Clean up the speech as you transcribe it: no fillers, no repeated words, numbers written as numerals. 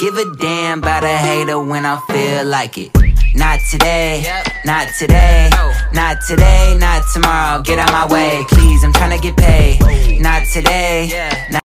Give a damn about a hater when I feel like it. Not today, not today, not today, not tomorrow. Get out my way, please, I'm tryna get paid. Not today, not